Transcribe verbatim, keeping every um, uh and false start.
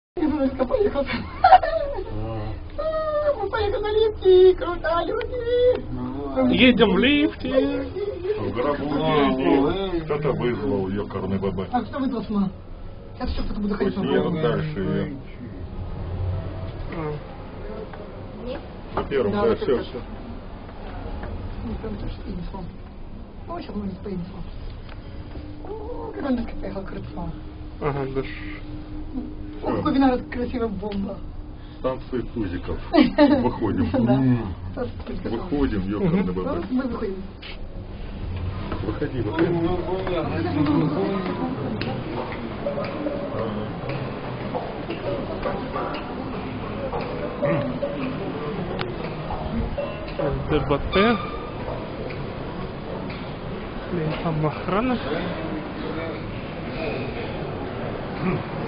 Инночка поехал. Мы поехали на лифте, круто, люди. Едем в лифте. В гробу кто-то вызвал ёкарный бабай. А кто вызвал сама? Сейчас еще кто-то будет ходить. Пусть едут дальше. За первым, да, все, все. Ну, прям тоже принесло. Ну, сейчас мы не принесло. О, как Андрюшка поехал красиво. Ага, да. О, какой виноград красивая бомба. Станция Тузиков. Выходим. Да. Выходим, ёкарный бабай. Мы выходим. Выходи, выходи. ДБТ. Там охрана.